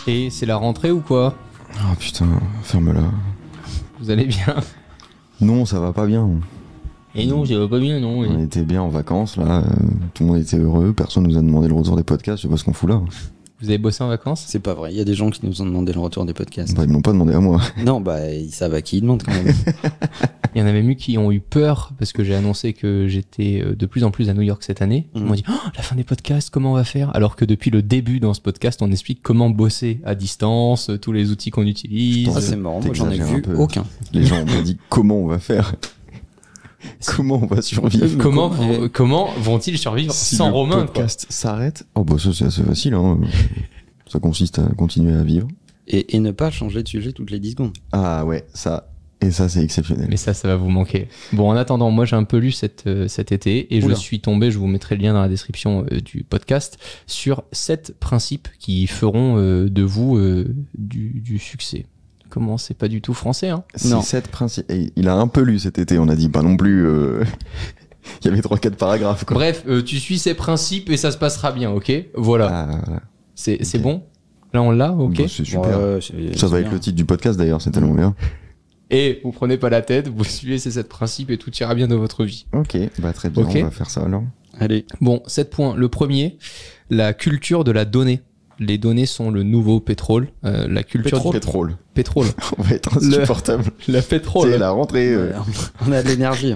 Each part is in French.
Et c'est la rentrée ou quoi? Oh putain, ferme-la. Vous allez bien? Non, ça va pas bien. Et non, ça va pas bien, non. On était bien en vacances, là. Tout le monde était heureux. Personne nous a demandé le retour des podcasts. Je sais pas ce qu'on fout là. Vous avez bossé en vacances? C'est pas vrai, il y a des gens qui nous ont demandé le retour des podcasts. Bah, ils me l'ont pas demandé à moi. Non, bah, ils savent à qui ils demandent quand même. Il y en avait même qui ont eu peur parce que j'ai annoncé que j'étais de plus en plus à New York cette année. Ils m'ont dit, oh, la fin des podcasts, comment on va faire? Alors que depuis le début dans ce podcast, on explique comment bosser à distance, tous les outils qu'on utilise. Ah, c'est marrant, moi j'en ai vu aucun. Les gens ont dit comment on va faire. Comment on va survivre? Comment vont-ils survivre si sans le Romain? Podcast s'arrête. Oh bah ça c'est assez facile. Hein. Ça consiste à continuer à vivre. Et ne pas changer de sujet toutes les 10 secondes. Ah ouais, ça. Et ça c'est exceptionnel. Mais ça va vous manquer. Bon, en attendant, moi j'ai un peu lu cet été et je suis tombé, je vous mettrai le lien dans la description du podcast, sur 7 principes qui feront de vous du succès. Comment, c'est pas du tout français, hein? C'est 7 principes. Et il a un peu lu cet été, on a dit pas non plus. Il y avait 3-4 paragraphes. Quoi. Bref, tu suis ces principes et ça se passera bien, ok? Voilà. Voilà. C'est bon? Là on l'a, ok? Bah, c'est super. Ça va être le titre du podcast d'ailleurs, c'est tellement bien. Et vous prenez pas la tête, vous suivez ces 7 principes et tout ira bien dans votre vie. Ok, bah très bien, Okay. on va faire ça alors. Allez. Bon, 7 points. Le premier, la culture de la donnée. Les données sont le nouveau pétrole. La culture du pétrole. On va être insupportable. La pétrole. C'est la rentrée. On a de l'énergie.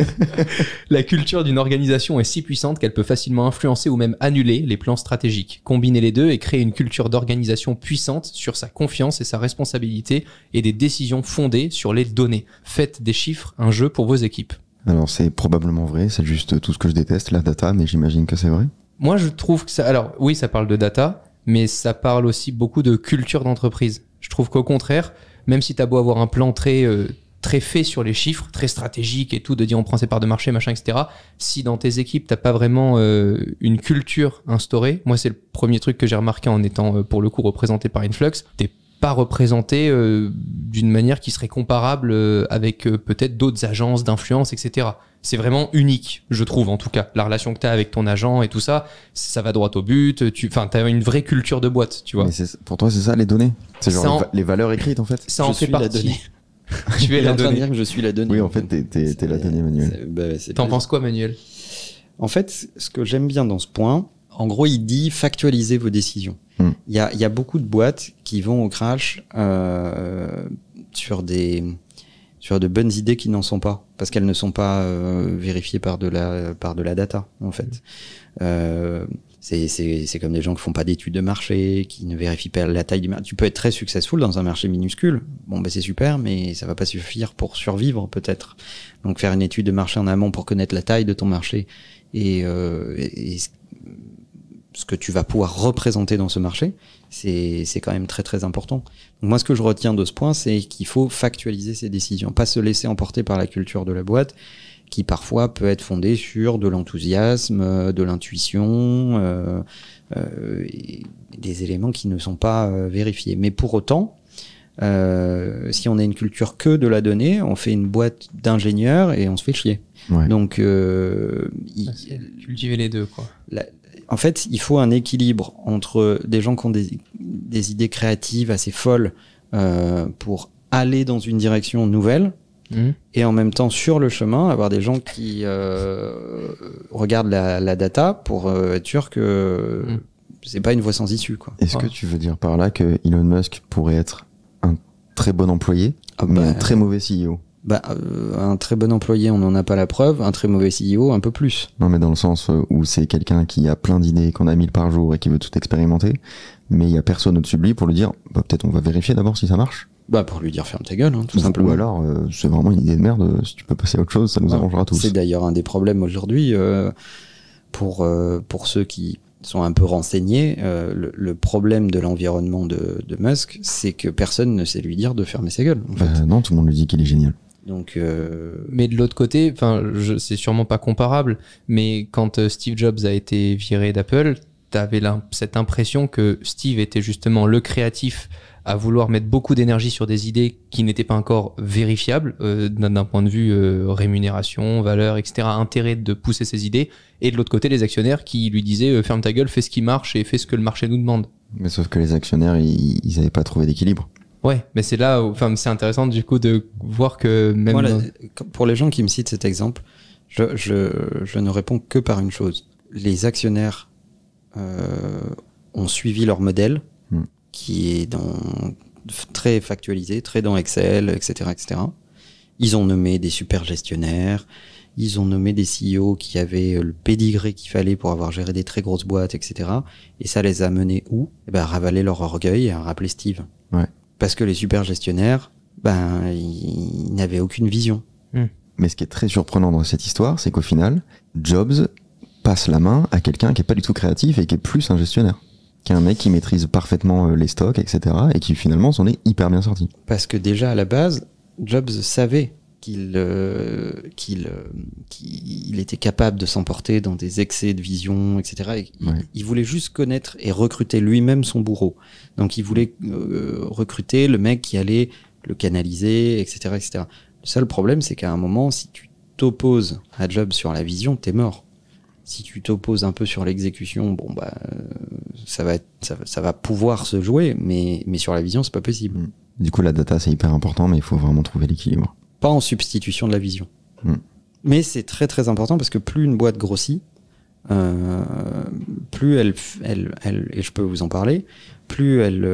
La culture d'une organisation est si puissante qu'elle peut facilement influencer ou même annuler les plans stratégiques. Combiner les deux et créer une culture d'organisation puissante sur sa confiance et sa responsabilité et des décisions fondées sur les données. Faites des chiffres un jeu pour vos équipes. Alors c'est probablement vrai, c'est juste tout ce que je déteste, la data, mais j'imagine que c'est vrai. Moi je trouve que ça... Alors oui, ça parle de data, mais ça parle aussi beaucoup de culture d'entreprise. Je trouve qu'au contraire, même si t'as beau avoir un plan très fait sur les chiffres, très stratégique et tout, de dire on prend ses parts de marché, machin, etc. Si dans tes équipes, t'as pas vraiment une culture instaurée, moi c'est le premier truc que j'ai remarqué en étant pour le coup représenté par Influx, t'es pas représenté d'une manière qui serait comparable avec peut-être d'autres agences d'influence, etc. C'est vraiment unique, je trouve en tout cas. La relation que tu as avec ton agent et tout ça, ça va droit au but. Tu as une vraie culture de boîte, tu vois. Mais pour toi, c'est ça les données? C'est genre les valeurs écrites en fait? Ça en fait partie. Tu es la donnée. Dire que je suis la donnée. Oui, en fait, t'es la donnée, Manuel. T'en penses quoi, Manuel? En fait, ce que j'aime bien dans ce point, en gros, il dit factualiser vos décisions. Il y a beaucoup de boîtes qui vont au crash sur de bonnes idées qui n'en sont pas, parce qu'elles ne sont pas vérifiées par de la data, en fait. C'est comme des gens qui font pas d'études de marché, qui ne vérifient pas la taille du marché. Tu peux être très successful dans un marché minuscule. Bon, c'est super, mais ça va pas suffire pour survivre, peut-être. Donc, faire une étude de marché en amont pour connaître la taille de ton marché et ce que tu vas pouvoir représenter dans ce marché, c'est quand même très très important. Donc moi, ce que je retiens de ce point, c'est qu'il faut factualiser ses décisions, pas se laisser emporter par la culture de la boîte, qui parfois peut être fondée sur de l'enthousiasme, de l'intuition, des éléments qui ne sont pas vérifiés. Mais pour autant, si on a une culture que de la donnée, on fait une boîte d'ingénieurs et on se fait chier. Ouais. Donc, cultiver les deux, quoi. En fait, il faut un équilibre entre des gens qui ont des idées créatives assez folles pour aller dans une direction nouvelle et en même temps, sur le chemin, avoir des gens qui regardent la data pour être sûr que c'est pas une voie sans issue, quoi. Est-ce que tu veux dire par là que Elon Musk pourrait être un très bon employé, mais un très mauvais CEO? Un très bon employé, on n'en a pas la preuve. Un très mauvais CEO, un peu plus. Non, mais dans le sens où c'est quelqu'un qui a plein d'idées, qu'on a 1000 par jour et qui veut tout expérimenter, mais il y a personne au-dessus de lui pour lui dire, peut-être on va vérifier d'abord si ça marche. Pour lui dire ferme ta gueule, tout simplement. Ou alors, c'est vraiment une idée de merde, si tu peux passer à autre chose, ça nous arrangera tous. C'est d'ailleurs un des problèmes aujourd'hui, pour ceux qui sont un peu renseignés, le problème de l'environnement de Musk, c'est que personne ne sait lui dire de fermer sa gueule. En fait. Non, tout le monde lui dit qu'il est génial. Donc, mais de l'autre côté, c'est sûrement pas comparable, mais quand Steve Jobs a été viré d'Apple, t'avais cette impression que Steve était justement le créatif à vouloir mettre beaucoup d'énergie sur des idées qui n'étaient pas encore vérifiables d'un point de vue rémunération, valeur, etc., intérêt de pousser ses idées, et de l'autre côté les actionnaires qui lui disaient ferme ta gueule, fais ce qui marche et fais ce que le marché nous demande. Mais sauf que les actionnaires, ils avaient pas trouvé d'équilibre. Ouais, mais c'est là où, enfin, c'est intéressant du coup de voir que même. Moi, pour les gens qui me citent cet exemple, je ne réponds que par une chose. Les actionnaires ont suivi leur modèle, qui est très factualisé, très dans Excel, etc., etc. Ils ont nommé des super gestionnaires, ils ont nommé des CEO qui avaient le pédigré qu'il fallait pour avoir géré des très grosses boîtes, etc. Et ça les a menés où? À ravaler leur orgueil et à rappeler Steve. Ouais. Parce que les super gestionnaires, ils n'avaient aucune vision. Mais ce qui est très surprenant dans cette histoire, c'est qu'au final, Jobs passe la main à quelqu'un qui est pas du tout créatif et qui est plus un gestionnaire. Qui est un mec qui maîtrise parfaitement les stocks, etc. et qui finalement s'en est hyper bien sorti. Parce que déjà à la base, Jobs savait qu'il était capable de s'emporter dans des excès de vision, etc. Il voulait juste connaître et recruter lui-même son bourreau. Donc il voulait recruter le mec qui allait le canaliser, etc., etc. Le seul problème, c'est qu'à un moment, si tu t'opposes à Jobs sur la vision, t'es mort. Si tu t'opposes un peu sur l'exécution, ça va pouvoir se jouer, mais sur la vision, c'est pas possible. Du coup, la data, c'est hyper important, mais il faut vraiment trouver l'équilibre. Pas en substitution de la vision. Mais c'est très très important parce que plus une boîte grossit, plus elle, et je peux vous en parler, plus elle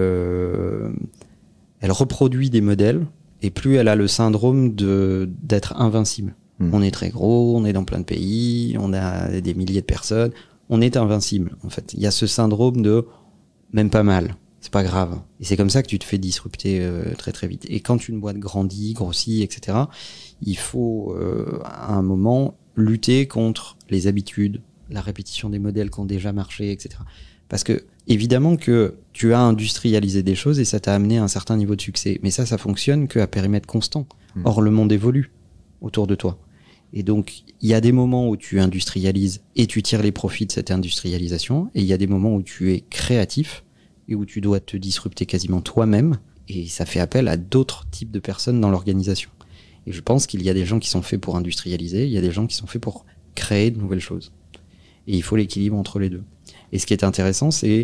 reproduit des modèles et plus elle a le syndrome d'être invincible. On est très gros, on est dans plein de pays, on a des milliers de personnes, on est invincible. En fait, il y a ce syndrome de même pas mal. C'est pas grave. Et c'est comme ça que tu te fais disrupter très très vite. Et quand une boîte grandit, grossit, etc., il faut à un moment lutter contre les habitudes, la répétition des modèles qui ont déjà marché, etc. Parce que évidemment que tu as industrialisé des choses et ça t'a amené à un certain niveau de succès. Mais ça fonctionne qu'à périmètre constant. Or, le monde évolue autour de toi. Et donc, il y a des moments où tu industrialises et tu tires les profits de cette industrialisation. Et il y a des moments où tu es créatif et où tu dois te disrupter quasiment toi-même, et ça fait appel à d'autres types de personnes dans l'organisation. Et je pense qu'il y a des gens qui sont faits pour industrialiser, il y a des gens qui sont faits pour créer de nouvelles choses. Et il faut l'équilibre entre les deux. Et ce qui est intéressant, c'est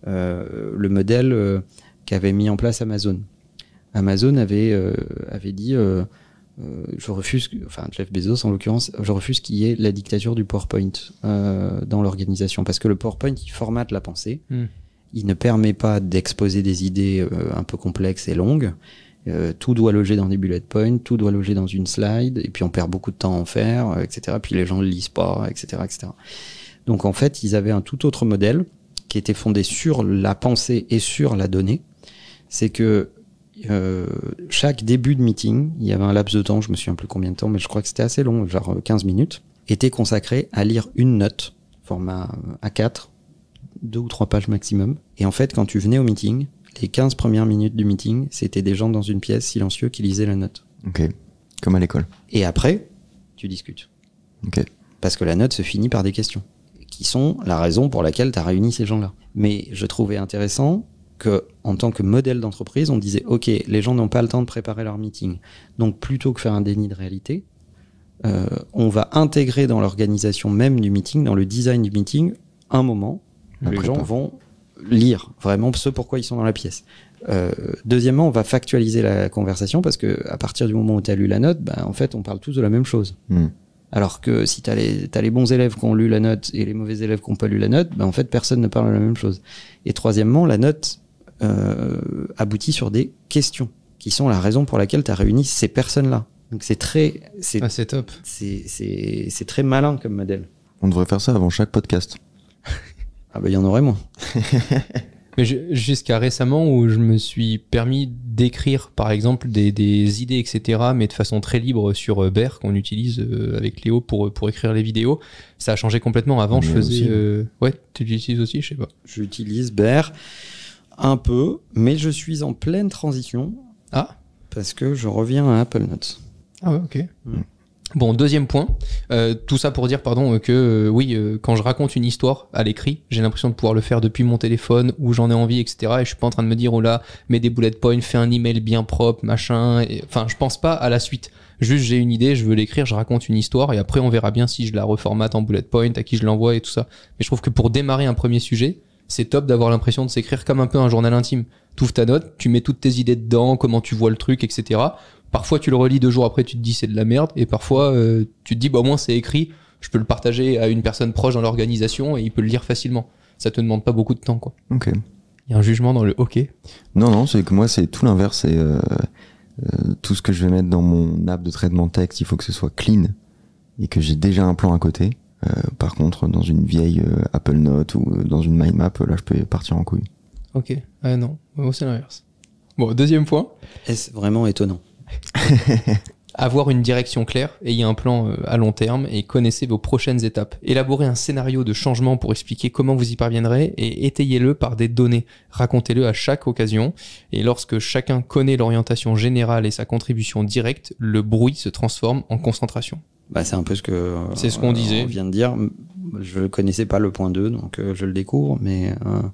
le modèle qu'avait mis en place Amazon. Amazon avait dit je refuse, enfin Jeff Bezos en l'occurrence, je refuse qu'il y ait la dictature du PowerPoint dans l'organisation, parce que le PowerPoint, il formate la pensée. Il ne permet pas d'exposer des idées un peu complexes et longues. Tout doit loger dans des bullet points, tout doit loger dans une slide, et puis on perd beaucoup de temps à en faire, etc. Puis les gens ne le lisent pas, etc., etc. Donc en fait, ils avaient un tout autre modèle qui était fondé sur la pensée et sur la donnée. C'est que chaque début de meeting, il y avait un laps de temps, je me souviens plus combien de temps, mais je crois que c'était assez long, genre 15 minutes, était consacré à lire une note, format A4, 2 ou 3 pages maximum. Et en fait, quand tu venais au meeting, les 15 premières minutes du meeting, c'était des gens dans une pièce silencieux qui lisaient la note. Ok, comme à l'école. Et après, tu discutes. Ok. Parce que la note se finit par des questions, qui sont la raison pour laquelle tu as réuni ces gens-là. Mais je trouvais intéressant que, en tant que modèle d'entreprise, on disait, ok, les gens n'ont pas le temps de préparer leur meeting. Donc, plutôt que faire un déni de réalité, on va intégrer dans l'organisation même du meeting, dans le design du meeting, un moment où les gens vont lire vraiment ce pourquoi ils sont dans la pièce. Deuxièmement, on va factualiser la conversation parce que à partir du moment où tu as lu la note, en fait, on parle tous de la même chose. Alors que si tu as les bons élèves qui ont lu la note et les mauvais élèves qui n'ont pas lu la note, en fait, personne ne parle de la même chose. Et troisièmement, la note aboutit sur des questions qui sont la raison pour laquelle tu as réuni ces personnes-là. Donc c'est top. C'est très malin comme modèle. On devrait faire ça avant chaque podcast. Ah il y en aurait moins. Mais jusqu'à récemment où je me suis permis d'écrire par exemple des idées, etc., mais de façon très libre sur Bear qu'on utilise avec Léo pour écrire les vidéos, ça a changé complètement. Avant, je faisais... Ouais, tu l'utilises aussi, je sais pas. J'utilise Bear un peu, mais je suis en pleine transition. Ah. Parce que je reviens à Apple Notes. Ah ouais, ok. Bon, deuxième point, tout ça pour dire que quand je raconte une histoire à l'écrit, j'ai l'impression de pouvoir le faire depuis mon téléphone où j'en ai envie, etc. Et je suis pas en train de me dire, oh là, mets des bullet points, fais un email bien propre, machin. Enfin, je pense pas à la suite. Juste, j'ai une idée, je veux l'écrire, je raconte une histoire et après on verra bien si je la reformate en bullet point, à qui je l'envoie et tout ça. Mais je trouve que pour démarrer un premier sujet, c'est top d'avoir l'impression de s'écrire comme un peu un journal intime. T'ouvres ta note, tu mets toutes tes idées dedans, comment tu vois le truc, etc. Parfois tu le relis 2 jours après, tu te dis c'est de la merde, et parfois tu te dis bah au moins c'est écrit, je peux le partager à une personne proche dans l'organisation et il peut le lire facilement. Ça te demande pas beaucoup de temps, quoi. Ok. Il y a un jugement dans le hockey. Non, c'est que moi c'est tout l'inverse. C'est tout ce que je vais mettre dans mon app de traitement de texte, il faut que ce soit clean et que j'ai déjà un plan à côté. Par contre, dans une vieille Apple Note ou dans une mind map, là je peux partir en couille. Ok. Ah non, moi c'est l'inverse. Bon, deuxième point. Est-ce vraiment étonnant? Avoir une direction claire, ayez un plan à long terme et connaissez vos prochaines étapes. Élaborez un scénario de changement pour expliquer comment vous y parviendrez et étayez-le par des données. Racontez-le à chaque occasion et lorsque chacun connaît l'orientation générale et sa contribution directe, le bruit se transforme en concentration. Bah, c'est un peu ce que c'est ce qu'on disait. On vient de dire. Je ne connaissais pas le point 2, donc je le découvre, mais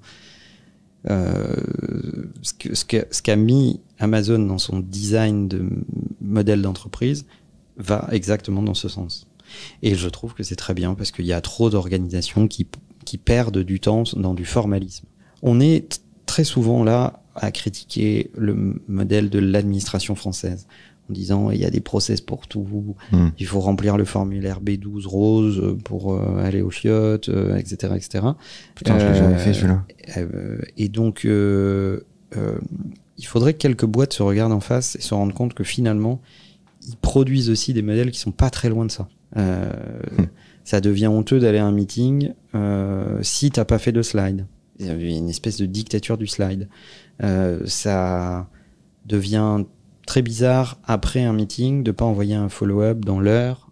ce qu'a mis Amazon dans son design de modèle d'entreprise va exactement dans ce sens. Et je trouve que c'est très bien parce qu'il y a trop d'organisations qui perdent du temps dans du formalisme. On est très souvent là à critiquer le modèle de l'administration française en disant il y a des process pour tout, il faut remplir le formulaire B12 rose pour aller aux chiottes, etc., etc. Putain, je l'ai jamais fait celui-là. Et donc il faudrait que quelques boîtes se regardent en face et se rendent compte que finalement ils produisent aussi des modèles qui sont pas très loin de ça. Ça devient honteux d'aller à un meeting si t'as pas fait de slide. Il y a une espèce de dictature du slide. Ça devient très bizarre après un meeting de pas envoyer un follow-up dans l'heure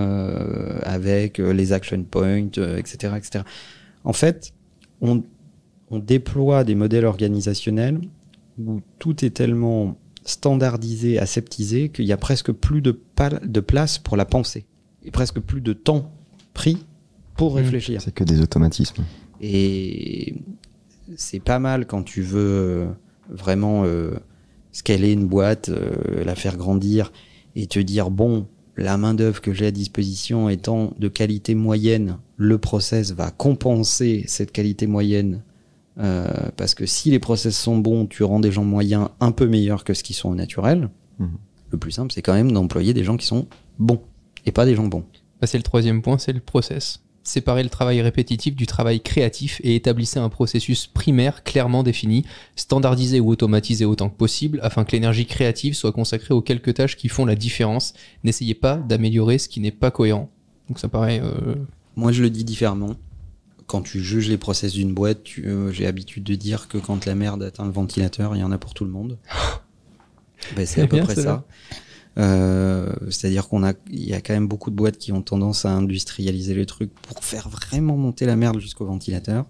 avec les action points, etc., etc. En fait, on déploie des modèles organisationnels où tout est tellement standardisé, aseptisé, qu'il y a presque plus de place pour la pensée. Et presque plus de temps pris pour réfléchir. C'est que des automatismes. Et c'est pas mal quand tu veux vraiment scaler une boîte, la faire grandir et te dire, bon, la main-d'œuvre que j'ai à disposition étant de qualité moyenne, le process va compenser cette qualité moyenne. Parce que si les process sont bons, tu rends des gens moyens un peu meilleurs que ce qui sont au naturel. Le plus simple, c'est quand même d'employer des gens qui sont bons et pas des gens bons. Bah, c'est le troisième point, c'est le process. Séparez le travail répétitif du travail créatif et établissez un processus primaire clairement défini, standardisé ou automatisé autant que possible afin que l'énergie créative soit consacrée aux quelques tâches qui font la différence. N'essayez pas d'améliorer ce qui n'est pas cohérent. Donc ça paraît... Moi, je le dis différemment. Quand tu juges les process d'une boîte, j'ai l'habitude de dire que quand la merde atteint le ventilateur, il y en a pour tout le monde. Ben, c'est à peu près ça. C'est-à-dire il y a quand même beaucoup de boîtes qui ont tendance à industrialiser les trucs pour faire vraiment monter la merde jusqu'au ventilateur.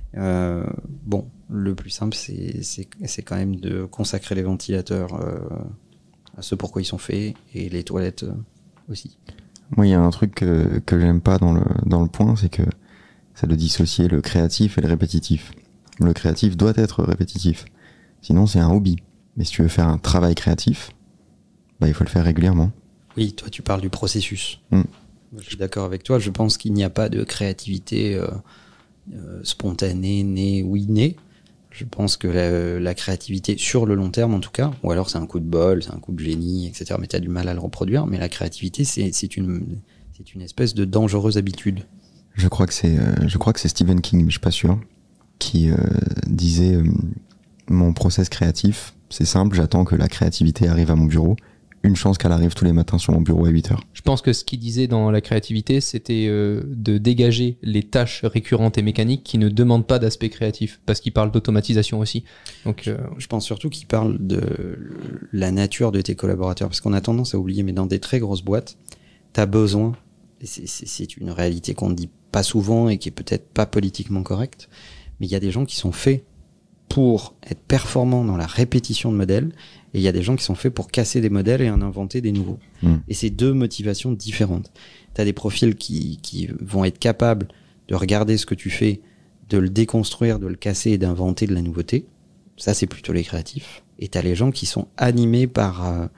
Bon, le plus simple, c'est quand même de consacrer les ventilateurs à ce pourquoi ils sont faits et les toilettes aussi. Moi, il y a un truc que j'aime pas dans le point, c'est que ça doit dissocier le créatif et le répétitif. Le créatif doit être répétitif. Sinon, c'est un hobby. Mais si tu veux faire un travail créatif, bah, il faut le faire régulièrement. Oui, toi, tu parles du processus. Je suis d'accord avec toi. Je pense qu'il n'y a pas de créativité spontanée, née ou innée. Je pense que la créativité, sur le long terme en tout cas, ou alors c'est un coup de bol, c'est un coup de génie, etc., mais tu as du mal à le reproduire, mais la créativité, c'est une espèce de dangereuse habitude. Je crois que c'est Stephen King, mais je suis pas sûr, qui disait mon process créatif, c'est simple, j'attends que la créativité arrive à mon bureau. Une chance qu'elle arrive tous les matins sur mon bureau à 8h. Je pense que ce qu'il disait dans la créativité, c'était de dégager les tâches récurrentes et mécaniques qui ne demandent pas d'aspect créatif, parce qu'il parle d'automatisation aussi. Donc, je pense surtout qu'il parle de la nature de tes collaborateurs, parce qu'on a tendance à oublier, mais dans des très grosses boîtes, tu as besoin, et c'est une réalité qu'on ne dit pas souvent et qui est peut-être pas politiquement correcte, mais il y a des gens qui sont faits pour être performants dans la répétition de modèles, et il y a des gens qui sont faits pour casser des modèles et en inventer des nouveaux. Et c'est deux motivations différentes. Tu as des profils qui vont être capables de regarder ce que tu fais, de le déconstruire, de le casser et d'inventer de la nouveauté. Ça, c'est plutôt les créatifs. Et tu as les gens qui sont animés par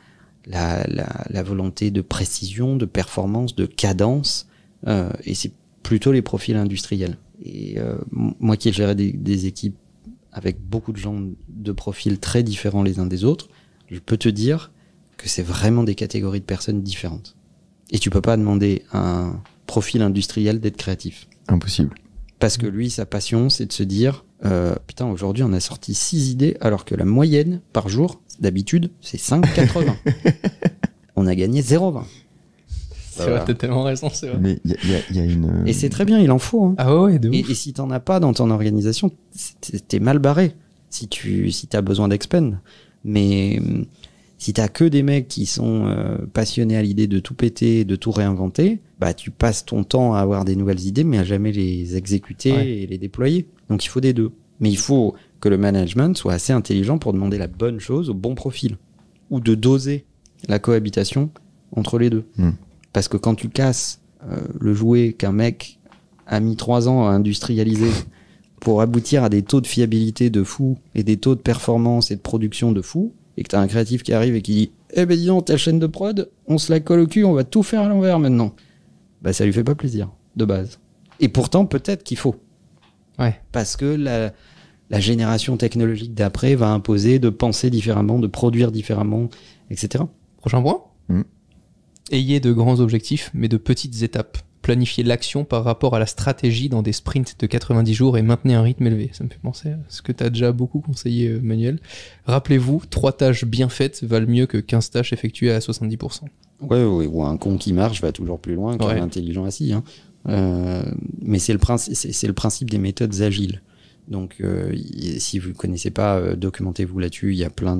la volonté de précision, de performance, de cadence, et c'est plutôt les profils industriels. Et moi qui ai géré des équipes avec beaucoup de gens de profils très différents les uns des autres, je peux te dire que c'est vraiment des catégories de personnes différentes. Et tu peux pas demander à un profil industriel d'être créatif. Impossible. Parce que lui, sa passion, c'est de se dire putain, aujourd'hui, on a sorti 6 idées, alors que la moyenne par jour, d'habitude, c'est 5,80. On a gagné 0,20. C'est vrai, t'as tellement raison, c'est vrai. Mais il y a une... Et c'est très bien, il en faut. Hein. Ah ouais, de ouf. Et si t'en as pas dans ton organisation, t'es mal barré si t'as besoin d'expand. Mais si t'as que des mecs qui sont passionnés à l'idée de tout péter, de tout réinventer, bah tu passes ton temps à avoir des nouvelles idées, mais à jamais les exécuter et les déployer. Donc il faut des deux. Mais il faut que le management soit assez intelligent pour demander la bonne chose au bon profil. Ou de doser la cohabitation entre les deux. Parce que quand tu casses le jouet qu'un mec a mis 3 ans à industrialiser pour aboutir à des taux de fiabilité de fou et des taux de performance et de production de fou, et que t'as un créatif qui arrive et qui dit « Eh ben dis donc, ta chaîne de prod, on se la colle au cul, on va tout faire à l'envers maintenant. » Bah ça lui fait pas plaisir, de base. Et pourtant, peut-être qu'il faut. Ouais. Parce que la génération technologique d'après va imposer de penser différemment, de produire différemment, etc. Prochain point. Ayez de grands objectifs, mais de petites étapes. Planifiez l'action par rapport à la stratégie dans des sprints de 90 jours et maintenez un rythme élevé. Ça me fait penser à ce que tu as déjà beaucoup conseillé, Manuel. Rappelez-vous, 3 tâches bien faites valent mieux que 15 tâches effectuées à 70%. Ouais, ou un con qui marche va toujours plus loin qu'un intelligent assis. Hein. Mais c'est le principe des méthodes agiles. Donc, si vous ne connaissez pas, documentez-vous là-dessus. Il y a plein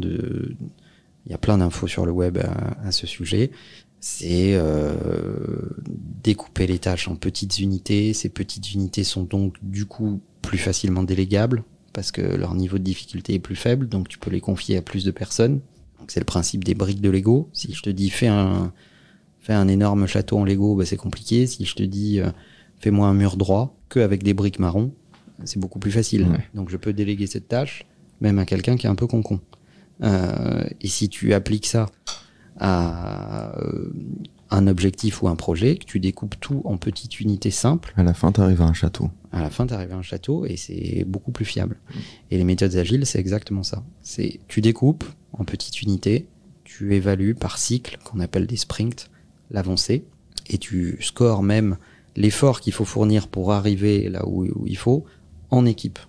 d'infos sur le web à ce sujet. C'est découper les tâches en petites unités. Ces petites unités sont donc du coup plus facilement délégables parce que leur niveau de difficulté est plus faible, donc tu peux les confier à plus de personnes. Donc c'est le principe des briques de Lego. Si je te dis fais un énorme château en Lego, bah c'est compliqué. Si je te dis fais-moi un mur droit que avec des briques marron, c'est beaucoup plus facile. Ouais. Donc je peux déléguer cette tâche même à quelqu'un qui est un peu con-con. Et si tu appliques ça à un objectif ou un projet, que tu découpes tout en petites unités simples. À la fin, tu arrives à un château. À la fin, tu arrives à un château et c'est beaucoup plus fiable. Et les méthodes agiles, c'est exactement ça. C'est tu découpes en petites unités, tu évalues par cycle, qu'on appelle des sprints, l'avancée, et tu scores même l'effort qu'il faut fournir pour arriver là où il faut en équipe.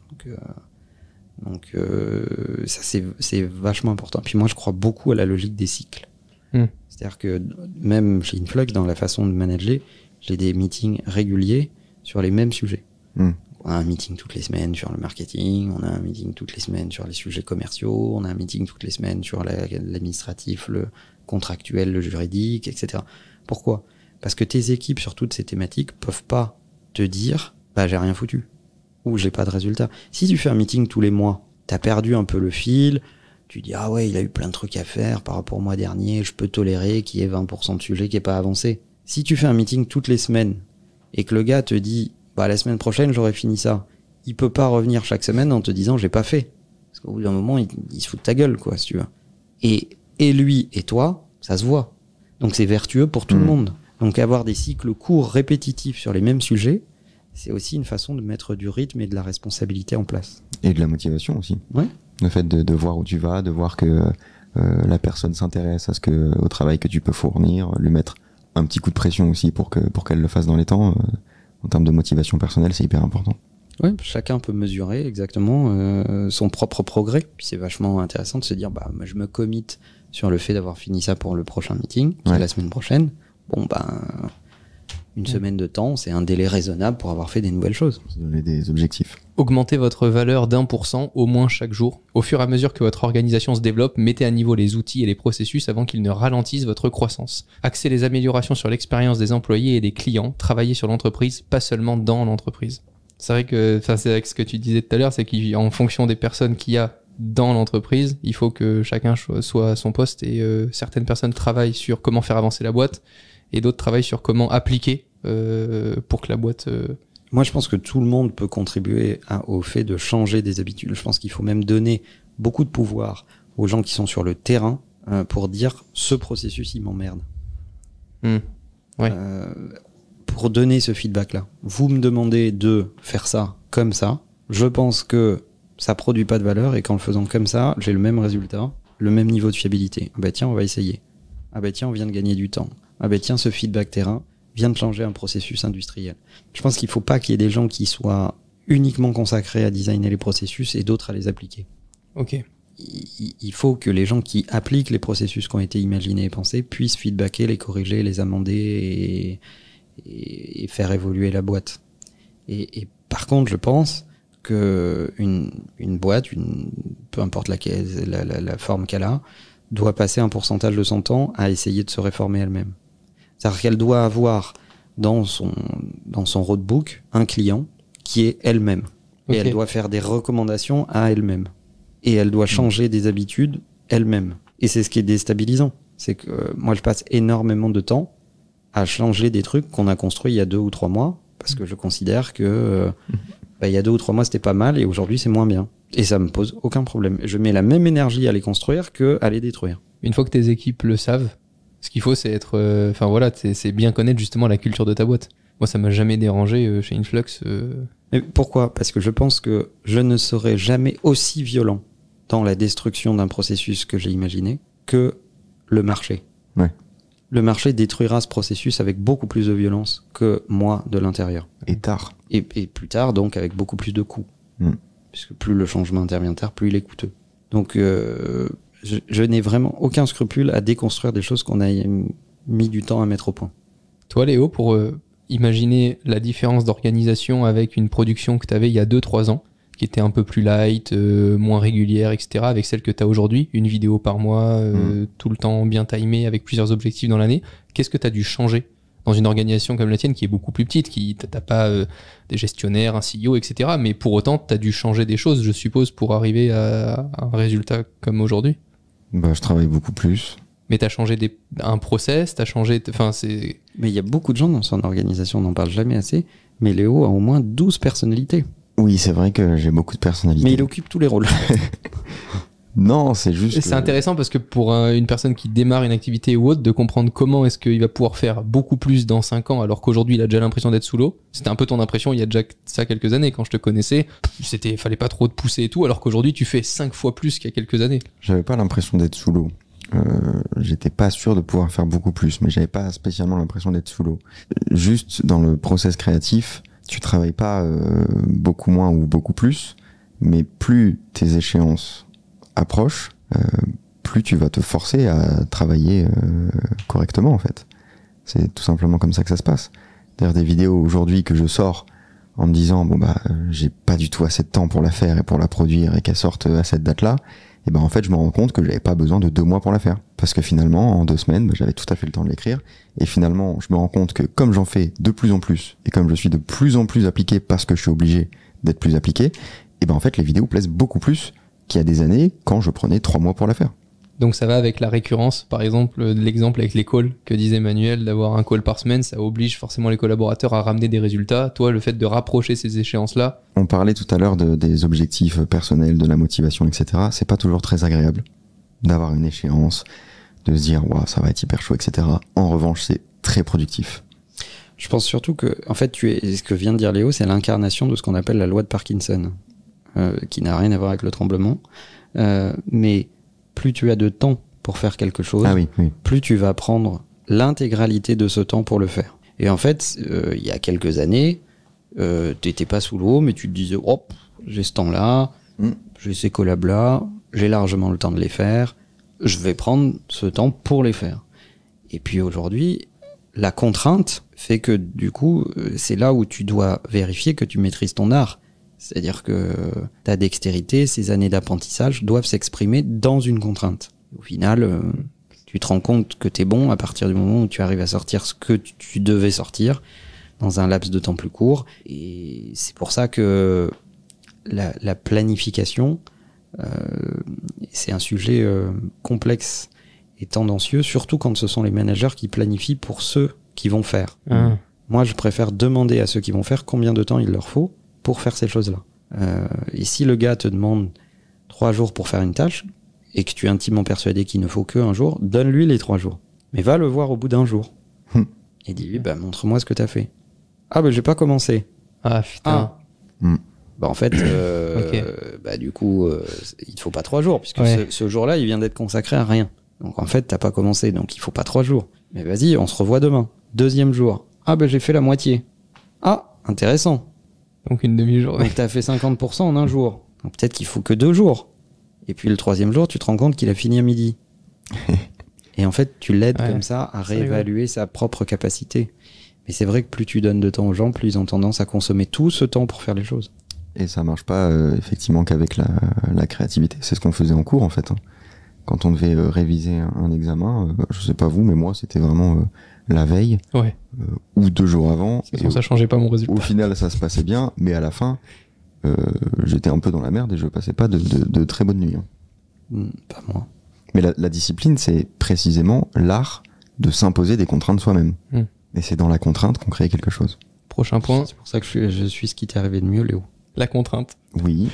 Donc ça c'est vachement important. Puis moi je crois beaucoup à la logique des cycles. C'est-à-dire que même chez Influx, dans la façon de manager, j'ai des meetings réguliers sur les mêmes sujets. On a un meeting toutes les semaines sur le marketing, on a un meeting toutes les semaines sur les sujets commerciaux, on a un meeting toutes les semaines sur l'administratif, le contractuel, le juridique, etc. Pourquoi ? Parce que tes équipes sur toutes ces thématiques peuvent pas te dire bah j'ai rien foutu ou j'ai pas de résultat. Si tu fais un meeting tous les mois, t'as perdu un peu le fil, tu dis ah ouais il a eu plein de trucs à faire par rapport au mois dernier, je peux tolérer qu'il y ait 20% de sujets qui est pas avancé. Si tu fais un meeting toutes les semaines et que le gars te dit bah la semaine prochaine j'aurai fini ça, il peut pas revenir chaque semaine en te disant j'ai pas fait. Parce qu'au bout d'un moment il se fout de ta gueule quoi si tu veux. Et lui et toi, ça se voit. Donc c'est vertueux pour tout le monde. Donc avoir des cycles courts répétitifs sur les mêmes sujets, c'est aussi une façon de mettre du rythme et de la responsabilité en place. Et de la motivation aussi. Ouais. Le fait de voir où tu vas, de voir que la personne s'intéresse au travail que tu peux fournir, lui mettre un petit coup de pression aussi pour qu'elle le fasse dans les temps. En termes de motivation personnelle, c'est hyper important. Oui, chacun peut mesurer exactement son propre progrès. Puis c'est vachement intéressant de se dire, bah, moi, je me commit sur le fait d'avoir fini ça pour le prochain meeting, qui est la semaine prochaine. Bon, ben, une semaine de temps, c'est un délai raisonnable pour avoir fait des nouvelles choses. Se donner des objectifs. Augmentez votre valeur d'1% au moins chaque jour. Au fur et à mesure que votre organisation se développe, mettez à niveau les outils et les processus avant qu'ils ne ralentissent votre croissance. Axez les améliorations sur l'expérience des employés et des clients. Travaillez sur l'entreprise, pas seulement dans l'entreprise. C'est vrai que, c'est avec ce que tu disais tout à l'heure, c'est qu'en fonction des personnes qu'il y a dans l'entreprise, il faut que chacun soit à son poste et certaines personnes travaillent sur comment faire avancer la boîte et d'autres travaillent sur comment appliquer pour que la boîte... Moi, je pense que tout le monde peut contribuer au fait de changer des habitudes. Je pense qu'il faut même donner beaucoup de pouvoir aux gens qui sont sur le terrain pour dire ce processus, il m'emmerde. Ouais. pour donner ce feedback-là. Vous me demandez de faire ça comme ça. Je pense que ça produit pas de valeur et qu'en le faisant comme ça, j'ai le même résultat, le même niveau de fiabilité. Ah bah tiens, on va essayer. Ah bah tiens, on vient de gagner du temps. Ah bah tiens, ce feedback terrain vient de changer un processus industriel. Je pense qu'il faut pas qu'il y ait des gens qui soient uniquement consacrés à designer les processus et d'autres à les appliquer. Ok. Il faut que les gens qui appliquent les processus qui ont été imaginés et pensés puissent feedbacker, les corriger, les amender et faire évoluer la boîte. Et par contre, je pense que une boîte, peu importe la forme qu'elle a, doit passer un pourcentage de son temps à essayer de se réformer elle-même. C'est-à-dire qu'elle doit avoir dans son roadbook un client qui est elle-même. Et elle doit faire des recommandations à elle-même. Et elle doit changer des habitudes elle-même. Et c'est ce qui est déstabilisant. C'est que moi, je passe énormément de temps à changer des trucs qu'on a construits il y a 2 ou 3 mois, parce que je considère que il y a 2 ou 3 mois, c'était pas mal, et aujourd'hui, c'est moins bien. Et ça me pose aucun problème. Je mets la même énergie à les construire qu'à les détruire. Une fois que tes équipes le savent, ce qu'il faut, c'est être... Enfin voilà, c'est bien connaître justement la culture de ta boîte. Moi, ça m'a jamais dérangé chez Influx. Mais pourquoi ? Parce que je pense que je ne serai jamais aussi violent dans la destruction d'un processus que j'ai imaginé que le marché. Ouais. Le marché détruira ce processus avec beaucoup plus de violence que moi de l'intérieur. Et tard. Et plus tard, donc, avec beaucoup plus de coûts. Puisque plus le changement intervient tard, plus il est coûteux. Donc, je n'ai vraiment aucun scrupule à déconstruire des choses qu'on a mis du temps à mettre au point. Toi, Léo, pour imaginer la différence d'organisation avec une production que tu avais il y a 2-3 ans, qui était un peu plus light, moins régulière, etc., avec celle que tu as aujourd'hui, une vidéo par mois, tout le temps bien timée, avec plusieurs objectifs dans l'année, qu'est-ce que tu as dû changer dans une organisation comme la tienne, qui est beaucoup plus petite, qui t'as pas des gestionnaires, un CEO, etc., mais pour autant, tu as dû changer des choses, je suppose, pour arriver à un résultat comme aujourd'hui? Bah, je travaille beaucoup plus. Mais tu as changé un process, tu as changé... c'est... Mais il y a beaucoup de gens dans son organisation, on n'en parle jamais assez, mais Léo a au moins 12 personnalités. Oui, c'est vrai que j'ai beaucoup de personnalités. Mais il occupe tous les rôles. Non, c'est juste. C'est intéressant parce que pour une personne qui démarre une activité ou autre, de comprendre comment est-ce qu'il va pouvoir faire beaucoup plus dans 5 ans alors qu'aujourd'hui il a déjà l'impression d'être sous l'eau. C'était un peu ton impression il y a déjà ça quelques années. Quand je te connaissais, fallait pas trop te pousser et tout, alors qu'aujourd'hui tu fais 5 fois plus qu'il y a quelques années. J'avais pas l'impression d'être sous l'eau. J'étais pas sûr de pouvoir faire beaucoup plus, mais j'avais pas spécialement l'impression d'être sous l'eau. Juste dans le process créatif, tu travailles pas beaucoup moins ou beaucoup plus, mais plus tes échéances approchent, plus tu vas te forcer à travailler correctement en fait. C'est tout simplement comme ça que ça se passe. D'ailleurs, des vidéos aujourd'hui que je sors en me disant j'ai pas du tout assez de temps pour la faire et pour la produire et qu'elle sorte à cette date-là, et ben en fait je me rends compte que j'avais pas besoin de 2 mois pour la faire, parce que finalement en 2 semaines j'avais tout à fait le temps de l'écrire, et finalement je me rends compte que comme j'en fais de plus en plus et comme je suis de plus en plus appliqué parce que je suis obligé d'être plus appliqué, et ben en fait les vidéos plaisent beaucoup plus qu'il y a des années quand je prenais 3 mois pour la faire. Donc ça va avec la récurrence, par exemple l'exemple avec les calls que disait Manuel, d'avoir un call par semaine, ça oblige forcément les collaborateurs à ramener des résultats. Toi, le fait de rapprocher ces échéances-là... On parlait tout à l'heure des objectifs personnels, de la motivation, etc. C'est pas toujours très agréable d'avoir une échéance, de se dire « ça va être hyper chaud, etc. » En revanche, c'est très productif. Je pense surtout que, en fait, ce que vient de dire Léo, c'est l'incarnation de ce qu'on appelle la loi de Parkinson, qui n'a rien à voir avec le tremblement. Mais plus tu as de temps pour faire quelque chose, plus tu vas prendre l'intégralité de ce temps pour le faire. Et en fait, il y a quelques années, t'étais pas sous l'eau, mais tu te disais, j'ai ce temps-là, j'ai ces collabs-là, j'ai largement le temps de les faire, je vais prendre ce temps pour les faire. Et puis aujourd'hui, la contrainte fait que du coup, c'est là où tu dois vérifier que tu maîtrises ton art. C'est-à-dire que ta dextérité, ces années d'apprentissage doivent s'exprimer dans une contrainte. Au final, tu te rends compte que t'es bon à partir du moment où tu arrives à sortir ce que tu devais sortir dans un laps de temps plus court. Et c'est pour ça que la planification, c'est un sujet complexe et tendancieux, surtout quand ce sont les managers qui planifient pour ceux qui vont faire. Moi, je préfère demander à ceux qui vont faire combien de temps il leur faut pour faire ces choses-là. Et si le gars te demande 3 jours pour faire une tâche, et que tu es intimement persuadé qu'il ne faut qu'1 jour, donne-lui les 3 jours. Mais va le voir au bout d'1 jour. Et dis-lui, montre-moi ce que t'as fait. Ah, bah, j'ai pas commencé. Ah putain. Bah, en fait, bah, du coup, il te faut pas 3 jours, puisque ce jour-là, il vient d'être consacré à rien. Donc, en fait, t'as pas commencé, donc il faut pas 3 jours. Mais vas-y, on se revoit demain. 2e jour. Ah, bah, j'ai fait la moitié. Ah, intéressant. Donc une demi-journée. Donc, t'as fait 50% en un jour. Donc, peut-être qu'il faut que 2 jours. Et puis, le 3e jour, tu te rends compte qu'il a fini à midi. Et en fait, tu l'aides comme ça à réévaluer sa propre capacité. Mais c'est vrai que plus tu donnes de temps aux gens, plus ils ont tendance à consommer tout ce temps pour faire les choses. Et ça marche pas effectivement qu'avec la créativité. C'est ce qu'on faisait en cours en fait. Hein. Quand on devait réviser un examen, je sais pas vous, mais moi c'était vraiment la veille ou 2 jours avant. Et ça changeait pas mon résultat. Au final, ça se passait bien, mais à la fin, j'étais un peu dans la merde et je passais pas de très bonnes nuits. Hein. Pas moi. Mais la discipline, c'est précisément l'art de s'imposer des contraintes soi-même. Et c'est dans la contrainte qu'on crée quelque chose. Prochain point. C'est pour ça que je suis ce qui t'est arrivé de mieux, Léo. La contrainte. Oui.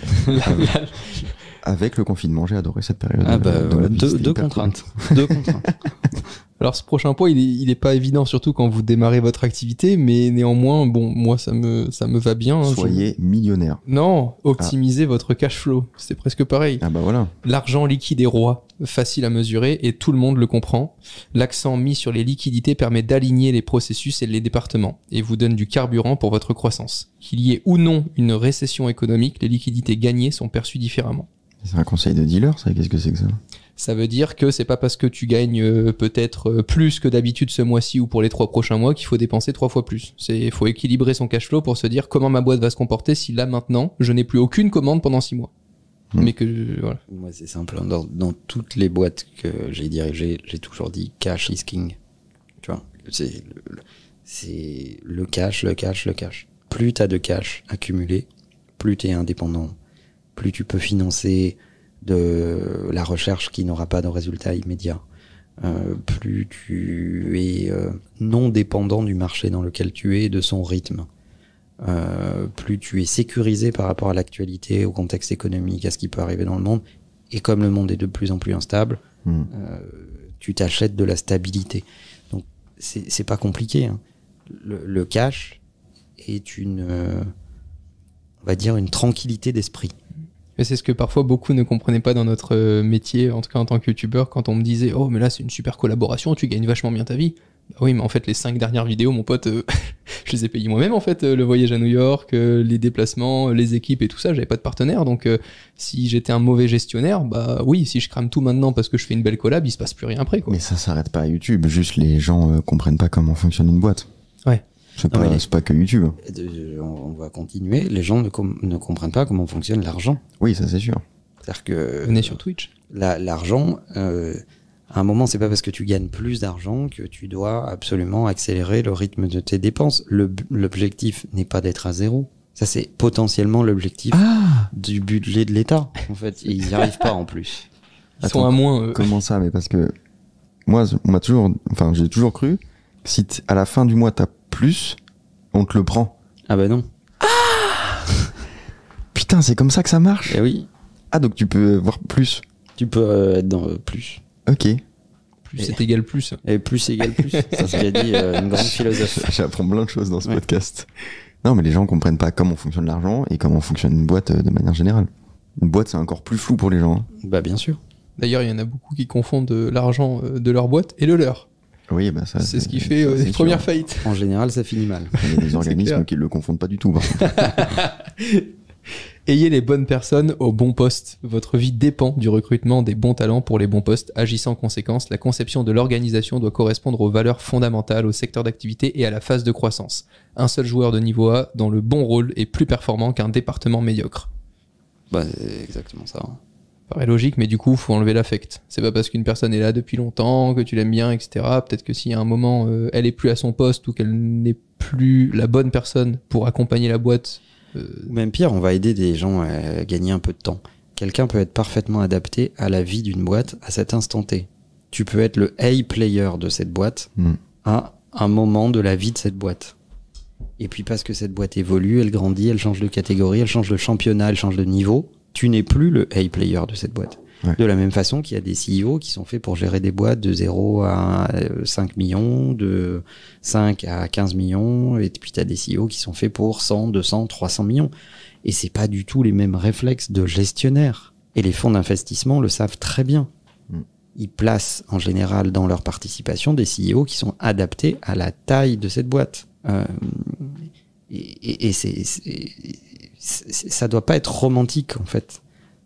Avec le confinement, j'ai adoré cette période. Ah bah, deux contraintes. Deux contraintes. Alors ce prochain point, il est pas évident, surtout quand vous démarrez votre activité, mais néanmoins, bon, moi ça me va bien. Hein, Soyez millionnaire. Non, optimisez votre cash flow. C'est presque pareil. Ah bah voilà. L'argent liquide est roi, facile à mesurer et tout le monde le comprend. L'accent mis sur les liquidités permet d'aligner les processus et les départements et vous donne du carburant pour votre croissance. Qu'il y ait ou non une récession économique, les liquidités gagnées sont perçues différemment. C'est un conseil de dealer, ça? Qu'est-ce que c'est que ça? Ça veut dire que c'est pas parce que tu gagnes peut-être plus que d'habitude ce mois-ci ou pour les 3 prochains mois qu'il faut dépenser 3 fois plus. Faut équilibrer son cash flow pour se dire comment ma boîte va se comporter si là maintenant je n'ai plus aucune commande pendant 6 mois. Mais que voilà. Moi c'est simple. Dans toutes les boîtes que j'ai dirigées, j'ai toujours dit cash is king. Tu vois, c'est le cash, le cash, le cash. Plus t'as de cash accumulé, plus t'es indépendant, plus tu peux financer de la recherche qui n'aura pas de résultat immédiat, plus tu es non dépendant du marché dans lequel tu es et de son rythme, plus tu es sécurisé par rapport à l'actualité, au contexte économique, à ce qui peut arriver dans le monde, et comme le monde est de plus en plus instable, tu t'achètes de la stabilité. Donc c'est pas compliqué, hein. Le cash est on va dire une tranquillité d'esprit. Mais c'est ce que parfois beaucoup ne comprenaient pas dans notre métier, en tout cas en tant que youtubeur, quand on me disait « Oh, mais là, c'est une super collaboration, tu gagnes vachement bien ta vie. » Bah oui, mais en fait, les 5 dernières vidéos, mon pote, je les ai payées moi-même, en fait. Le voyage à New York, les déplacements, les équipes et tout ça, j'avais pas de partenaire. Donc, si j'étais un mauvais gestionnaire, bah oui, si je crame tout maintenant parce que je fais une belle collab, il se passe plus rien après, quoi. Mais ça s'arrête pas à YouTube, juste les gens comprennent pas comment fonctionne une boîte. Ouais. C'est pas que YouTube. On va continuer. Les gens ne comprennent pas comment fonctionne l'argent. Oui, ça c'est sûr. C'est-à-dire que venez sur Twitch. L'argent, à un moment, c'est pas parce que tu gagnes plus d'argent que tu dois absolument accélérer le rythme de tes dépenses. L'objectif n'est pas d'être à zéro. Ça, c'est potentiellement l'objectif du budget de l'État. En fait, ils n'y arrivent pas en plus. Ils sont à moins. Comment ça? Mais parce que moi, j'ai toujours cru que si à la fin du mois t'as plus, on te le prend. Ah bah non. Putain, c'est comme ça que ça marche? Eh oui. Ah, donc tu peux voir plus. Tu peux être dans plus. Ok. Plus c'est égal plus. Et plus égale plus. C'est ce qu'a dit une grande philosophe. J'apprends plein de choses dans ce podcast. Non, mais les gens comprennent pas comment fonctionne l'argent et comment fonctionne une boîte de manière générale. Une boîte, c'est encore plus flou pour les gens. Hein. Bah bien sûr. D'ailleurs, il y en a beaucoup qui confondent l'argent de leur boîte et le leur. Oui, bah ça. C'est ce qui fait les premières faillites. En général, ça finit mal. Il y a des organismes qui le confondent pas du tout. Par contre. Ayez les bonnes personnes au bon poste. Votre vie dépend du recrutement des bons talents pour les bons postes. Agissant en conséquence, la conception de l'organisation doit correspondre aux valeurs fondamentales, au secteur d'activité et à la phase de croissance. Un seul joueur de niveau A dans le bon rôle est plus performant qu'un département médiocre. Bah, c'est exactement ça. Paraît logique, mais du coup, faut enlever l'affect. C'est pas parce qu'une personne est là depuis longtemps, que tu l'aimes bien, etc. Peut-être que si à un moment, elle est plus à son poste ou qu'elle n'est plus la bonne personne pour accompagner la boîte. Ou même pire, on va aider des gens à gagner un peu de temps. Quelqu'un peut être parfaitement adapté à la vie d'une boîte à cet instant T. Tu peux être le A-player de cette boîte à un moment de la vie de cette boîte. Et puis parce que cette boîte évolue, elle grandit, elle change de catégorie, elle change de championnat, elle change de niveau, tu n'es plus le A-player de cette boîte. Ouais. De la même façon qu'il y a des CEO qui sont faits pour gérer des boîtes de 0 à 5 millions, de 5 à 15 millions, et puis tu as des CEO qui sont faits pour 100, 200, 300 millions. Et c'est pas du tout les mêmes réflexes de gestionnaire. Et les fonds d'investissement le savent très bien. Ils placent en général dans leur participation des CEO qui sont adaptés à la taille de cette boîte. Et ça doit pas être romantique en fait.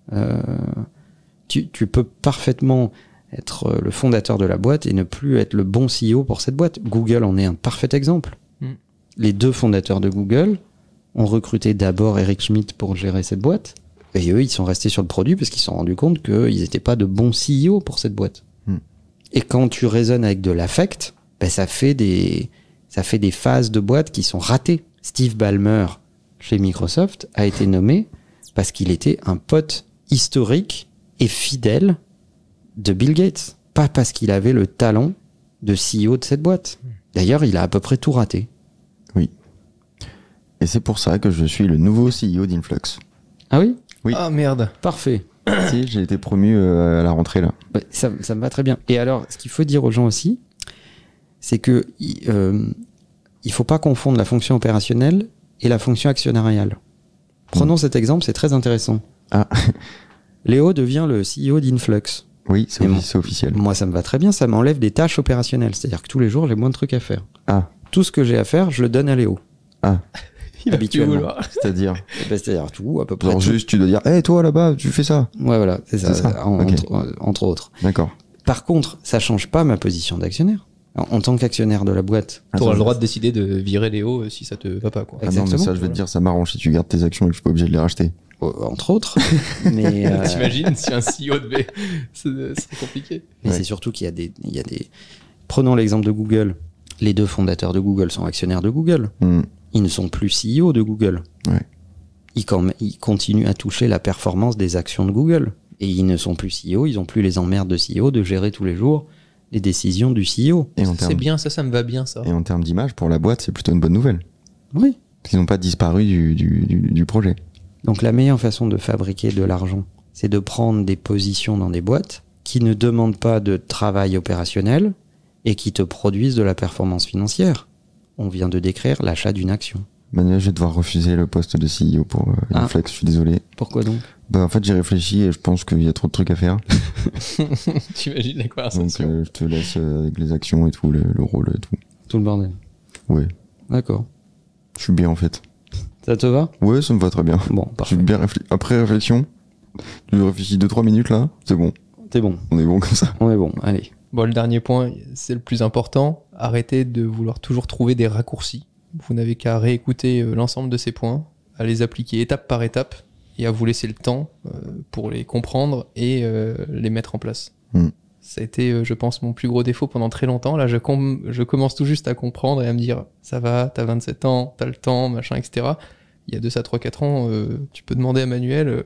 Tu peux parfaitement être le fondateur de la boîte et ne plus être le bon CEO pour cette boîte. Google en est un parfait exemple. Les 2 fondateurs de Google ont recruté d'abord Eric Schmidt pour gérer cette boîte. Et eux, ils sont restés sur le produit parce qu'ils se sont rendus compte qu'ils n'étaient pas de bons CEO pour cette boîte. Et quand tu raisonnes avec de l'affect, ben ça fait des phases de boîte qui sont ratées. Steve Ballmer, chez Microsoft, a été nommé parce qu'il était un pote historique et fidèle de Bill Gates. Pas parce qu'il avait le talent de CEO de cette boîte. D'ailleurs, il a à peu près tout raté. Oui. Et c'est pour ça que je suis le nouveau CEO d'Influx. Ah oui? Oui. Ah merde. Parfait. Si, j'ai été promu à la rentrée là. Ouais, ça me va très bien. Et alors, ce qu'il faut dire aux gens aussi, c'est que il faut pas confondre la fonction opérationnelle et la fonction actionnariale. Prenons cet exemple, c'est très intéressant. Ah. Léo devient le CEO d'Influx. Oui, c'est Et c'est officiel. Moi, ça me va très bien, ça m'enlève des tâches opérationnelles. C'est-à-dire que tous les jours, j'ai moins de trucs à faire. Ah. Tout ce que j'ai à faire, je le donne à Léo. Ah. Il a Habituellement. pu vouloir. C'est-à-dire, Et ben, c'est-à-dire tout, à peu près. genre tout. juste tu dois dire, hé toi là-bas, tu fais ça. Ouais, voilà, c'est ça, C'est ça, ok. entre autres. D'accord. Par contre, ça change pas ma position d'actionnaire. En tant qu'actionnaire de la boîte, Tu auras le droit de décider de virer Léo si ça te va pas, quoi. Ah non, mais Exactement. ça, je vais te dire, ça m'arrange si tu gardes tes actions et que je suis pas obligé de les racheter. entre autres. Mais, T'imagines si un CEO devait. C'est compliqué. mais Ouais. c'est surtout qu'il y a des. Prenons l'exemple de Google. Les 2 fondateurs de Google sont actionnaires de Google. Ils ne sont plus CEO de Google. Ouais. Ils continuent à toucher la performance des actions de Google. Et ils ne sont plus CEO, ils n'ont plus les emmerdes de CEO de gérer tous les jours les décisions du CEO. Et en C'est termes bien, ça me va bien, ça. et en termes d'image, pour la boîte, c'est plutôt une bonne nouvelle. Oui. Parce qu'ils n'ont pas disparu du projet. Donc la meilleure façon de fabriquer de l'argent, c'est de prendre des positions dans des boîtes qui ne demandent pas de travail opérationnel et qui te produisent de la performance financière. On vient de décrire l'achat d'une action. Manuel, je vais devoir refuser le poste de CEO pour Inflex, je suis désolé. Pourquoi donc? Bah, en fait, j'ai réfléchi et je pense qu'il y a trop de trucs à faire. T'imagines la Donc, conversation. je te laisse avec les actions et tout, le rôle et tout. Tout le bordel. Ouais, D'accord. je suis bien en fait. Ça te va? Ouais, ça me va très bien. Bon, Je parfait. suis bien après réflexion. Tu réfléchis 2-3 minutes là, c'est bon. T'es bon. On est bon comme ça. On est bon. Allez. Bon, le dernier point, c'est le plus important. Arrêtez de vouloir toujours trouver des raccourcis. Vous n'avez qu'à réécouter l'ensemble de ces points, à les appliquer étape par étape et à vous laisser le temps pour les comprendre et les mettre en place. Ça a été, je pense, mon plus gros défaut pendant très longtemps. Là, je commence tout juste à comprendre et à me dire, ça va, t'as 27 ans, t'as le temps, machin, etc. Il y a de ça 3-4 ans, tu peux demander à Manuel...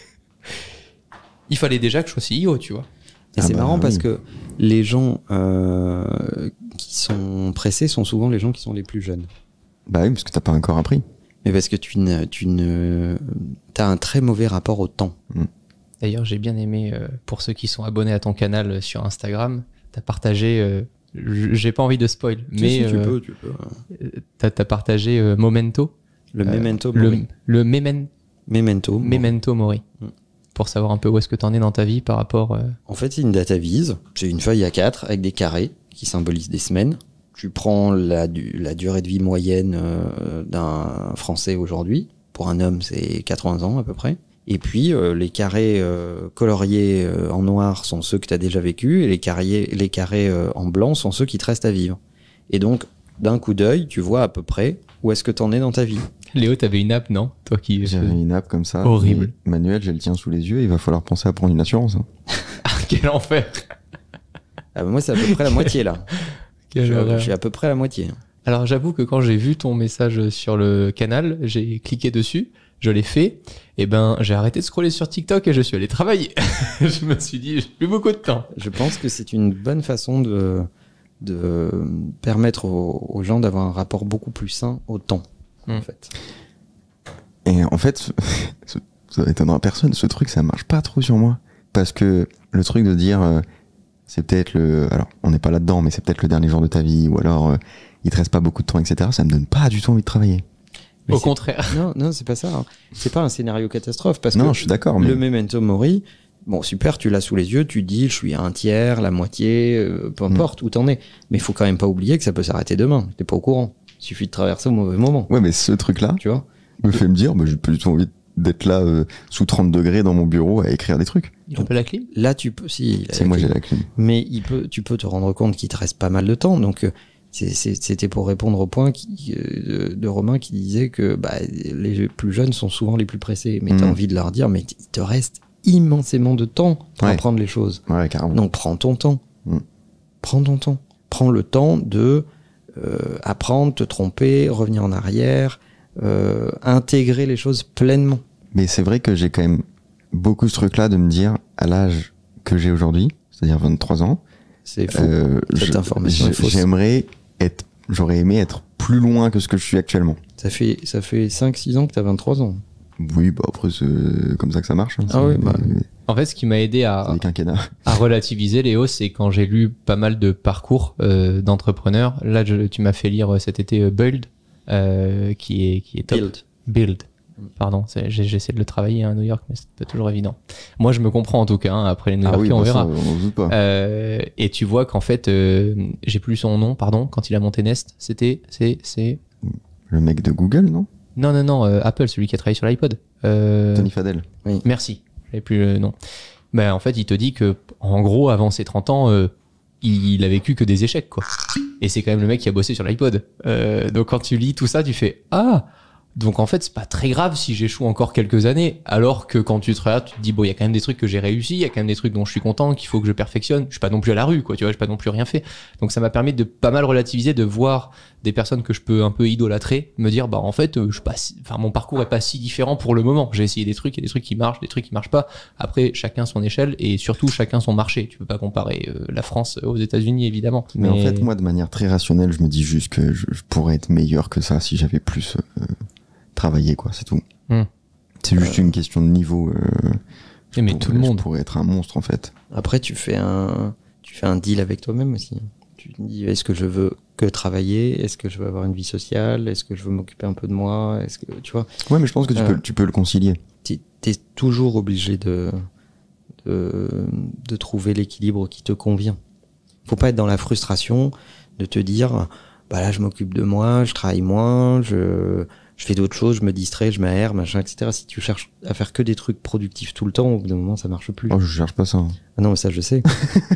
Il fallait déjà que je sois CEO, tu vois. Et c'est marrant parce oui. que les gens qui sont pressés sont souvent les gens qui sont les plus jeunes. Bah oui, parce que t'as pas encore appris. Mais parce que t'as un très mauvais rapport au temps. D'ailleurs, j'ai bien aimé, pour ceux qui sont abonnés à ton canal sur Instagram, t'as partagé, j'ai pas envie de spoil, mais Si, tu peux. t'as partagé Momento. Le Memento Mori. Le Memento. Memento Mori. Pour savoir un peu où est-ce que t'en es dans ta vie par rapport... En fait, c'est une data vise. C'est une feuille A4 avec des carrés qui symbolisent des semaines. Tu prends la durée de vie moyenne d'un Français aujourd'hui. Pour un homme, c'est 80 ans à peu près. Et puis, les carrés coloriés en noir sont ceux que tu as déjà vécu et les carrés en blanc sont ceux qui te restent à vivre. Et donc, d'un coup d'œil, tu vois à peu près où est-ce que tu en es dans ta vie. Léo, t'avais une app, non? Toi qui... J'avais une app comme ça. Horrible. Et Manuel, j'ai le tien sous les yeux, il va falloir penser à prendre une assurance. Hein. Quel enfer! Ah, moi, c'est à peu près la moitié là. Quel horreur. Je suis à peu près à la moitié. Alors j'avoue que quand j'ai vu ton message sur le canal, j'ai cliqué dessus, je l'ai fait, et ben j'ai arrêté de scroller sur TikTok et je suis allé travailler. Je me suis dit, j'ai plus beaucoup de temps. Je pense que c'est une bonne façon de permettre aux gens d'avoir un rapport beaucoup plus sain au temps, en fait. Et en fait, ça étonnera personne, ce truc, ça marche pas trop sur moi. parce que le truc de dire c'est peut-être alors on n'est pas là-dedans, mais c'est peut-être le dernier jour de ta vie, ou alors il te reste pas beaucoup de temps, etc. Ça me donne pas du tout envie de travailler. Au contraire. Non, c'est pas ça. Hein. C'est pas un scénario catastrophe parce Non, que je suis d'accord. Mais... le memento mori, bon super, tu l'as sous les yeux, tu dis je suis à un tiers, la moitié, peu importe où t'en es. Mais il faut quand même pas oublier que ça peut s'arrêter demain. T'es pas au courant. Il suffit de traverser au mauvais moment. Ouais, mais ce truc-là, tu vois, me fait me dire, j'ai pas du tout envie d'être là sous 30 degrés dans mon bureau à écrire des trucs. Il a pas la clim. Là, tu peux. Si, C'est moi, j'ai la clim. Mais tu peux te rendre compte qu'il te reste pas mal de temps. Donc, c'était pour répondre au point de Romain qui disait que les plus jeunes sont souvent les plus pressés. Mais t'as envie de leur dire, mais il te reste immensément de temps pour apprendre les choses. Ouais, carrément. Donc, prends ton temps. Prends ton temps. Prends le temps de apprendre, te tromper, revenir en arrière, intégrer les choses pleinement. Mais c'est vrai que j'ai quand même beaucoup ce truc-là de me dire, à l'âge que j'ai aujourd'hui, c'est-à-dire 23 ans, c'est faux. Cette information est fausse. J'aurais aimé être plus loin que ce que je suis actuellement. Ça fait 5-6 ans que t'as 23 ans. Oui, après c'est comme ça que ça marche. Hein. Ah oui, En fait, ce qui m'a aidé à relativiser, Léo, c'est quand j'ai lu pas mal de parcours d'entrepreneurs. Là, tu m'as fait lire cet été Build, qui est top. Build. Pardon, j'essaie de le travailler à New York, mais c'est pas toujours évident. Moi, je me comprends en tout cas. Hein, après les New Yorkais, on verra. On doute pas. Et tu vois qu'en fait, j'ai plus son nom, pardon, quand il a monté Nest, c'est le mec de Google, non? Non, Apple, celui qui a travaillé sur l'iPod. Tony Fadell. Oui. Merci, j'avais plus le nom. En fait, il te dit que, en gros, avant ses 30 ans, il a vécu que des échecs, quoi. Et c'est quand même le mec qui a bossé sur l'iPod. Donc quand tu lis tout ça, tu fais ah. Donc en fait, c'est pas très grave si j'échoue encore quelques années, alors que quand tu te regardes, tu te dis bon, il y a quand même des trucs que j'ai réussi, il y a quand même des trucs dont je suis content, qu'il faut que je perfectionne. Je suis pas non plus à la rue, quoi, tu vois, j'ai pas non plus rien fait. Donc ça m'a permis de pas mal relativiser, de voir des personnes que je peux un peu idolâtrer, me dire en fait, mon parcours est pas si différent pour le moment. J'ai essayé des trucs, il y a des trucs qui marchent, des trucs qui marchent pas. Après, chacun son échelle et surtout chacun son marché. Tu peux pas comparer la France aux États-Unis évidemment. Mais en fait, moi, de manière très rationnelle, je me dis juste que je pourrais être meilleur que ça si j'avais plus travaillé, quoi, c'est tout. C'est juste une question de niveau. Mais tout le monde pourrait être un monstre en fait. Après, tu fais un deal avec toi-même aussi. Tu te dis, est-ce que je veux que travailler? Est-ce que je veux avoir une vie sociale? Est-ce que je veux m'occuper un peu de moi? Est-ce que tu vois? Ouais, mais je pense que tu peux le concilier. T'es toujours obligé de trouver l'équilibre qui te convient. Faut pas être dans la frustration de te dire, là, je m'occupe de moi, je travaille moins, je fais d'autres choses, je me distrais, je m'aère, machin, etc. Si tu cherches à faire que des trucs productifs tout le temps, au bout d'un moment, ça marche plus. Oh, je cherche pas ça. Hein. Ah non, mais ça, je sais.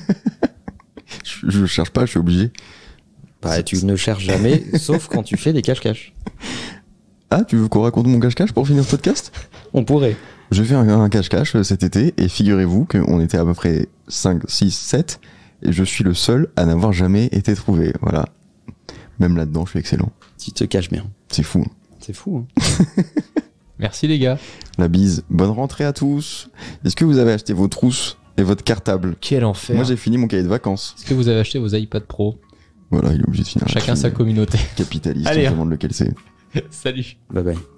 je cherche pas, je suis obligé. Tu ne cherches jamais, sauf quand tu fais des cache-cache. Ah, tu veux qu'on raconte mon cache-cache pour finir ce podcast? On pourrait. Je fais un cache-cache cet été, et figurez-vous qu'on était à peu près 5, 6, 7, et je suis le seul à n'avoir jamais été trouvé. Voilà. Même là-dedans, je suis excellent. Tu te caches bien. C'est fou. C'est fou. Hein. Merci les gars. La bise. Bonne rentrée à tous. Est-ce que vous avez acheté vos trousses et votre cartable? Quel enfer. Moi, j'ai fini mon cahier de vacances. Est-ce que vous avez acheté vos iPad Pro? Voilà, il est obligé de finir. Chacun sa communauté. Capitaliste, Allez, on se demande lequel c'est. Salut. Bye bye.